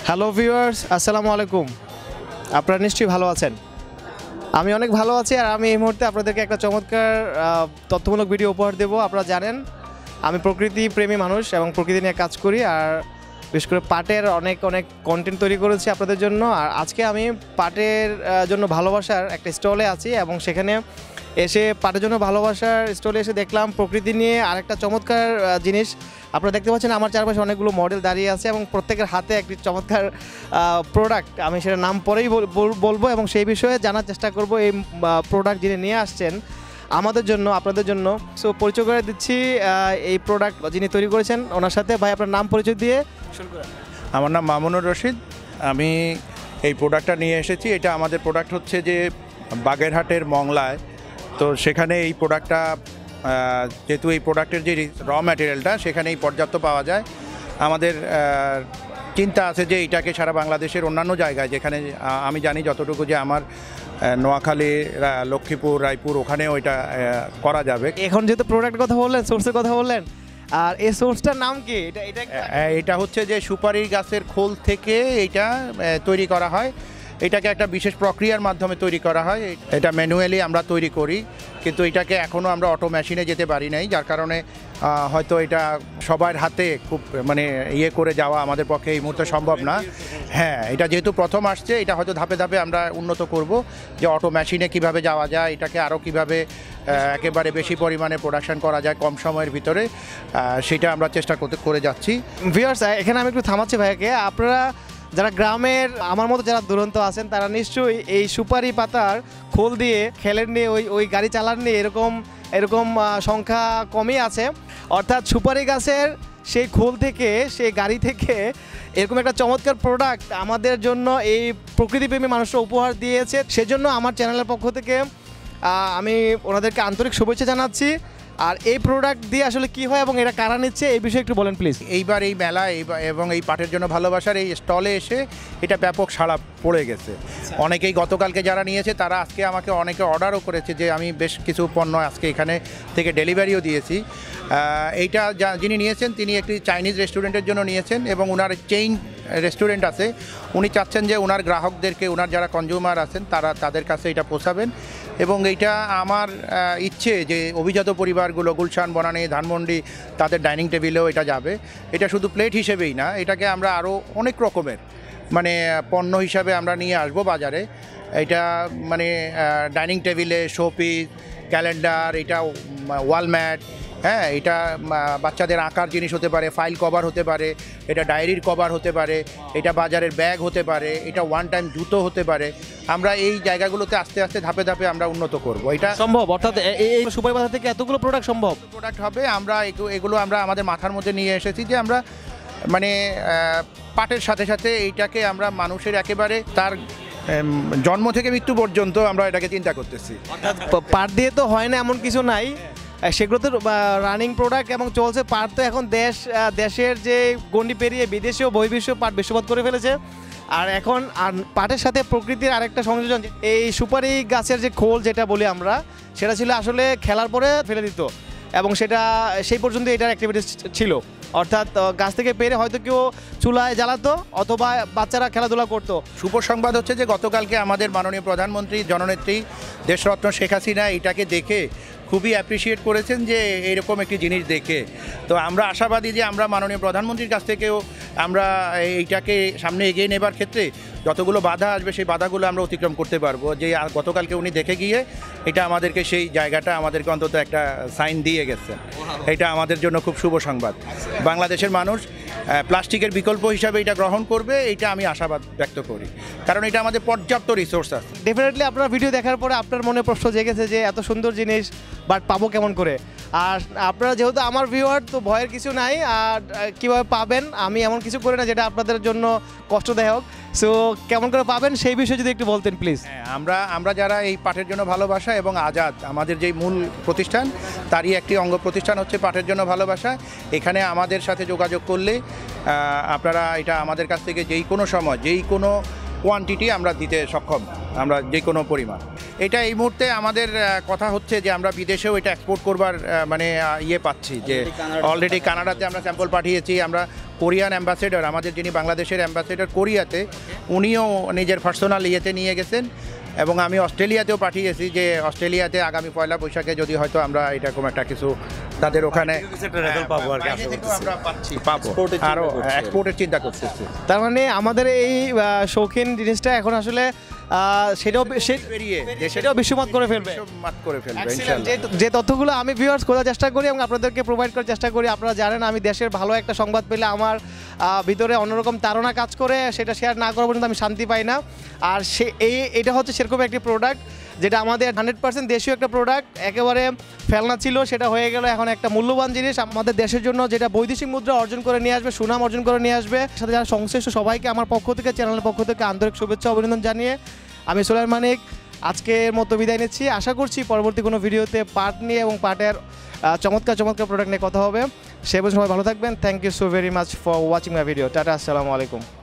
Hello viewers, আসসালামু আলাইকুম। আপনারা নিশ্চয়ই ভালো আছেন। আমি অনেক ভালো আছি আর আমি এই মুহূর্তে আপনাদেরকে একটা চমৎকার তথ্যমূলক ভিডিও উপহার দেব। আপনারা জানেন আমি প্রকৃতি প্রেমী মানুষ এবং প্রকৃতি নিয়ে কাজ করি, আর বিশেষ করে পাটের অনেক কন্টেন্ট তৈরি করেছি আপনাদের জন্য। আর আজকে আমি পাটের জন্য ভালোবাসার একটা স্টলে আছি এবং সেখানে এসে পাটের জন্য ভালোবাসার স্টলে এসে দেখলাম প্রকৃতি নিয়ে আরেকটা চমৎকার জিনিস। আপনারা দেখতে পাচ্ছেন আমার চারপাশে অনেকগুলো মডেল দাঁড়িয়ে আছে এবং প্রত্যেকের হাতে একটি চমৎকার প্রোডাক্ট। আমি সেটার নাম পরেই বলবো এবং সেই বিষয়ে জানার চেষ্টা করব এই প্রোডাক্ট যিনি নিয়ে আসছেন আমাদের জন্য, আপনাদের জন্য। সো পরিচয় করে দিচ্ছি এই প্রোডাক্ট যিনি তৈরি করেছেন ওনার সাথে। ভাই, আপনার নাম পরিচয় দিয়ে শুরু করেন। আমার নাম মামুনুর রশিদ। আমি এই প্রোডাক্টটা নিয়ে এসেছি। এটা আমাদের প্রোডাক্ট হচ্ছে যে বাগেরহাটের মংলায়। তো সেখানে এই প্রোডাক্টটা যেহেতু এই প্রোডাক্টের যে র ম্যাটেরিয়ালটা সেখানেই পর্যাপ্ত পাওয়া যায়, আমাদের চিন্তা আছে যে এইটাকে সারা বাংলাদেশের অন্যান্য জায়গায়, যেখানে আমি জানি যতটুকু যে আমার নোয়াখালী, লক্ষ্মীপুর, রায়পুর, ওখানেও এটা করা যাবে। এখন যেহেতু প্রোডাক্টের কথা বললেন, সোর্সের কথা বললেন, আর এই সোর্সটার নাম কি? এটা হচ্ছে যে সুপারির গাছের খোল থেকে এইটা তৈরি করা হয়। এটাকে একটা বিশেষ প্রক্রিয়ার মাধ্যমে তৈরি করা হয়। এটা ম্যানুয়ালি আমরা তৈরি করি, কিন্তু এটাকে এখনও আমরা অটো মেশিনে যেতে পারি নাই, যার কারণে হয়তো এটা সবার হাতে খুব ইয়ে করে যাওয়া আমাদের পক্ষে এই মুহূর্তে সম্ভব না। হ্যাঁ, এটা যেহেতু প্রথম আসছে, এটা হয়তো ধাপে ধাপে আমরা উন্নত করব যে অটো মেশিনে কিভাবে যাওয়া যায়, এটাকে আরও কিভাবে একেবারে বেশি পরিমাণে প্রোডাকশন করা যায় কম সময়ের ভিতরে, সেটা আমরা চেষ্টা করে যাচ্ছি। ভিউয়ার্স, এখানে আমি একটু থামাচ্ছি ভাইয়াকে। আপনারা যারা গ্রামের আমার মতো যারা দুরন্ত আছেন তারা নিশ্চয়ই এই সুপারি পাতার খোল দিয়ে খেলেননি, ওই গাড়ি চালাননি, এরকম সংখ্যা কমই আছে। অর্থাৎ সুপারি গাছের সেই খোল থেকে, সেই গাড়ি থেকে এরকম একটা চমৎকার প্রোডাক্ট আমাদের জন্য এই প্রকৃতিপ্রেমী মানুষরা উপহার দিয়েছে। সেজন্য আমার চ্যানেলের পক্ষ থেকে আমি ওনাদেরকে আন্তরিক শুভেচ্ছা জানাচ্ছি। আর এই প্রোডাক্ট দিয়ে আসলে কি হয় এবং এটা কারা নিচ্ছে এই বিষয়ে একটু বলেন প্লিজ। এইবার এই মেলা এবং এই পাটের জন্য ভালোবাসার এই স্টলে এসে এটা ব্যাপক সাড়া পড়ে গেছে। অনেকেই গতকালকে যারা নিয়েছে তারা আজকে আমাকে অনেকে অর্ডারও করেছে, যে আমি বেশ কিছু পণ্য আজকে এখানে থেকে ডেলিভারিও দিয়েছি। এইটা যিনি নিয়েছেন তিনি একটি চাইনিজ রেস্টুরেন্টের জন্য নিয়েছেন এবং ওনার চেইন রেস্টুরেন্ট আছে। উনি চাচ্ছেন যে ওনার গ্রাহকদেরকে, ওনার যারা কনজিউমার আছেন তাদের কাছে এটা পৌঁছাবেন। এবং এইটা আমার ইচ্ছে যে অভিজাত পরিবারগুলো গুলশান, বনানী, ধানমন্ডি, তাদের ডাইনিং টেবিলেও এটা যাবে। এটা শুধু প্লেট হিসেবেই না, এটাকে আমরা আরও অনেক রকমের পণ্য হিসাবে আমরা নিয়ে আসবো বাজারে। এটা ডাইনিং টেবিলে শোপিস, ক্যালেন্ডার, এটা ওয়ালম্যাট, হ্যাঁ, এটা বাচ্চাদের আঁকার জিনিস হতে পারে, ফাইল কভার হতে পারে, এটা ডায়েরির কভার হতে পারে, এটা বাজারের ব্যাগ হতে পারে, এটা ওয়ান টাইম জুতো হতে পারে। আমরা এই জায়গাগুলোতে আস্তে আস্তে ধাপে ধাপে আমরা উন্নত করব। এটা সম্ভব, অর্থাৎ এই সুপারি পাতা থেকে এতগুলো প্রোডাক্ট সম্ভব প্রোডাক্ট হবে। আমরা এগুলো আমরা আমাদের মাথার মধ্যে নিয়ে এসেছি যে আমরা পাটের সাথে সাথে এইটাকে আমরা মানুষের একেবারে তার জন্ম থেকে মৃত্যু পর্যন্ত আমরা এটাকে চিন্তা করতেছি। পাট দিয়ে তো হয় না এমন কিছু নাই, সেগুলো তো রানিং প্রোডাক্ট এবং চলছে। পাট তো এখন দেশের যে গণ্ডি পেরিয়ে বিদেশেও বহির্বিশ্ব পাট বিশ্বপাত করে ফেলেছে। আর এখন পাটের সাথে প্রকৃতির আরেকটা সংযোজন, এই সুপারি গাছের যে খোল যেটা বলি আমরা, সেটা ছিল আসলে খেলার পরে ফেলে দিত এবং সেটা সেই পর্যন্ত এটার অ্যাক্টিভিটিস ছিল। অর্থাৎ গাছ থেকে পেরে হয়তো কেউ চুলায় জ্বালাতো অথবা বাচ্চারা খেলাধুলা করতো। শুভ সংবাদ হচ্ছে যে গতকালকে আমাদের মাননীয় প্রধানমন্ত্রী, জননেত্রী, দেশরত্ন শেখ হাসিনা এটাকে দেখে খুবই অ্যাপ্রিসিয়েট করেছেন, যে এইরকম একটি জিনিস দেখে। তো আমরা আশাবাদী যে আমরা মাননীয় প্রধানমন্ত্রীর কাছ থেকেও আমরা এইটাকে সামনে এগিয়ে নেবার ক্ষেত্রে যতগুলো বাধা আসবে সেই বাধাগুলো আমরা অতিক্রম করতে পারবো। যে গতকালকে উনি দেখে গিয়ে এটা আমাদেরকে সেই জায়গাটা আমাদেরকে অন্তত একটা সাইন দিয়ে গেছেন। এটা আমাদের জন্য খুব শুভ সংবাদ। বাংলাদেশের মানুষ প্লাস্টিকের বিকল্প হিসাবে এটা গ্রহণ করবে, এটা আমি আশাবাদ ব্যক্ত করি, কারণ এটা আমাদের পর্যাপ্ত রিসোর্স আছে। ডেফিনেটলি আপনার ভিডিও দেখার পরে আপনার মনে প্রশ্ন জেগেছে যে এত সুন্দর জিনিস বাট পাবো কেমন করে। আর আপনারা যেহেতু আমার ভিউয়ার, তো ভয়ের কিছু নাই। আর কীভাবে পাবেন, আমি এমন কিছু করি না যেটা আপনাদের জন্য কষ্টদায়ক। সো কেমন করে পাবেন সেই বিষয়ে যদি একটু বলতেন প্লিজ। হ্যাঁ, আমরা যারা এই পাটের জন্য ভালোবাসা এবং আজাদ আমাদের যেই মূল প্রতিষ্ঠান, তারই একটি অঙ্গ প্রতিষ্ঠান হচ্ছে পাটের জন্য ভালোবাসা। এখানে আমাদের সাথে যোগাযোগ করলে আপনারা এটা আমাদের কাছ থেকে যেই কোনো সময় যেই কোনো কোয়ান্টিটি আমরা দিতে সক্ষম, আমরা যে কোনো পরিমাণ। এটা এই মুহূর্তে আমাদের কথা হচ্ছে যে আমরা বিদেশেও এটা এক্সপোর্ট করবার ইয়ে পাচ্ছি, যে অলরেডি কানাডাতে আমরা স্যাম্পল পাঠিয়েছি, আমরা কোরিয়ান অ্যাম্বাসেডর, আমাদের যিনি বাংলাদেশের অ্যাম্বাসেডর কোরিয়াতে, উনিও নিজের পার্সোনাল ইয়েতে নিয়ে গেছেন এবং আমি অস্ট্রেলিয়াতেও পাঠিয়েছি যে অস্ট্রেলিয়াতে আগামী পয়লা বৈশাখে যদি হয়তো আমরা এরকম একটা কিছু তাদের ওখানে বাইরে থেকেও আমরা পাবো আরও এক্সপোর্টের চিন্তা করতেছি। তার মানে আমাদের এই শৌখিন জিনিসটা এখন আসলে সেটাও সেটাও বিশ্বমাত করে ফেলবে। ইনশাআল্লাহ। যে তথ্যগুলো আমি ভিউয়ার্স খোঁজার চেষ্টা করি এবং আপনাদেরকে প্রোভাইড করার চেষ্টা করি, আপনারা জানেন আমি দেশের ভালো একটা সংবাদ পেলে আমার ভিতরে অন্যরকম তাড়না কাজ করে, সেটা শেয়ার না করা পর্যন্ত আমি শান্তি পাই না। আর এটা হচ্ছে সেরকম একটি প্রোডাক্ট যেটা আমাদের 100% দেশীয় একটা প্রোডাক্ট, একেবারে ফেলনা ছিল সেটা হয়ে গেল এখন একটা মূল্যবান জিনিস আমাদের দেশের জন্য, যেটা বৈদেশিক মুদ্রা অর্জন করে নিয়ে আসবে, সুনাম অর্জন করে নিয়ে আসবে। সাথে যারা সংশ্লিষ্ট সবাইকে আমার পক্ষ থেকে, চ্যানেলের পক্ষ থেকে আন্তরিক শুভেচ্ছা অভিনন্দন জানিয়ে আমি সোলাইমান মানিক আজকের মতো বিদায় নিচ্ছি। আশা করছি পরবর্তী কোনো ভিডিওতে পাট নিয়ে এবং পাটের চমৎকার প্রোডাক্ট নিয়ে কথা হবে। সে পর্যন্ত সবাই ভালো থাকবেন। Thank you so very much for watching my video. Tata, আসসালামু আলাইকুম।